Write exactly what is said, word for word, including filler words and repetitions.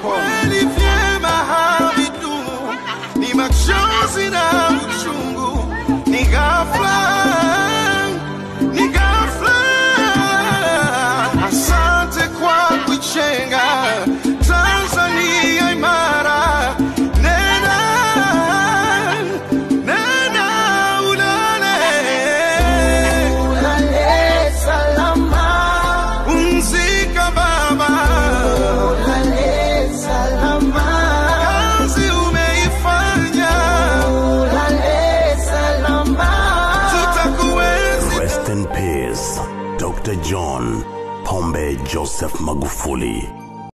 Kweli vyema havidumu, ni machozi na uchungu, ni ghafla, ni ghafla. Asante kwa kuchenga Tanzania imara. Nena, nena ulale, ulale salama. Umzika baba, ulale salama. Kazi umeifanya, ulale salama. Tutakuenzi. Rest in peace, Doctor John Pombe Joseph Magufuli.